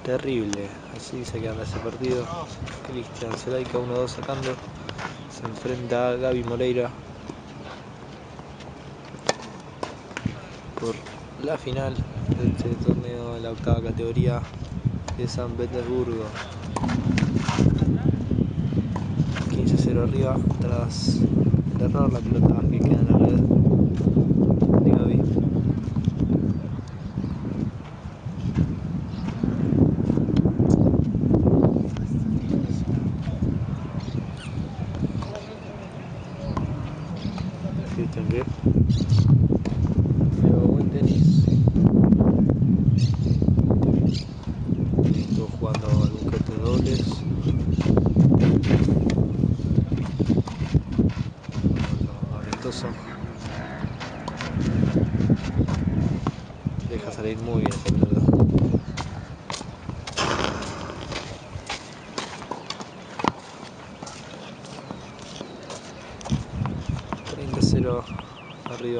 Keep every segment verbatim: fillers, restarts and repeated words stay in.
terrible. Así se queda en ese partido. Cristian Zelaica uno dos sacando. Se enfrenta a Gaby Moreira por la final de este torneo de la octava categoría de San Petersburgo. quince a cero arriba tras el error, la pelota que queda en la red de Gaby. Cristian que pero buen tenis. Estuvo jugando algún que otro dobles. Talentoso. Deja salir muy bien esa pelota. treinta a cero arriba.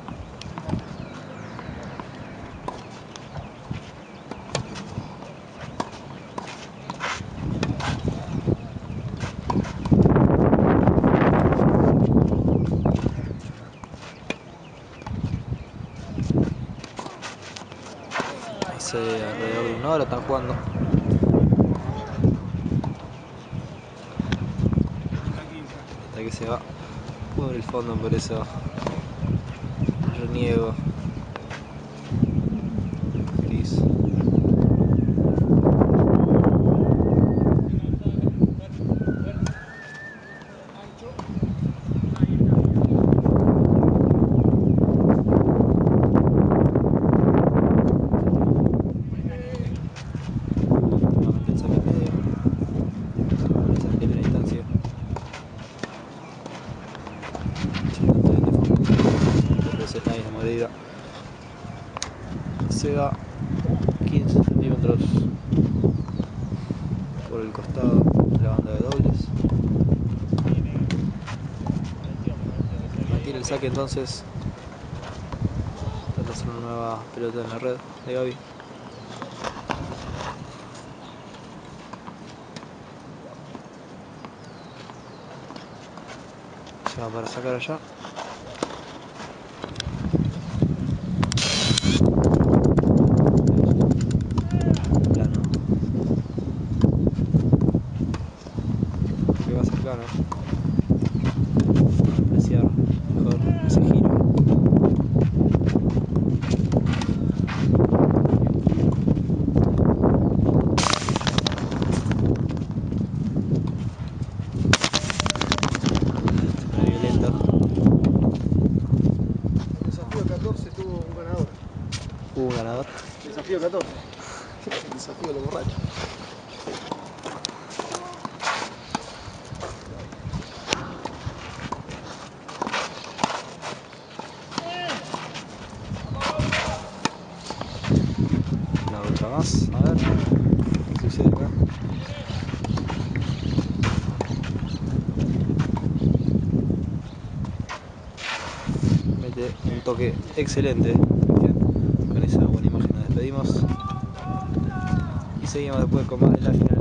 Hace alrededor de una hora están jugando. Hasta que se va por el fondo, por eso reniego. Gris. Moreira se va quince centímetros por el costado de la banda de dobles. Mantiene el saque entonces. Trata de hacer una nueva pelota en la red de Gaby. Se va para sacar allá. Claro, apreciar mejor ese giro. Se pone violento. Desafío catorce tuvo un ganador. Hubo un ganador. Desafío catorce. El desafío de los borrachos. Otra más, a ver qué sucede acá. Mete un toque excelente. Con esa buena imagen nos despedimos y seguimos después con más de la final.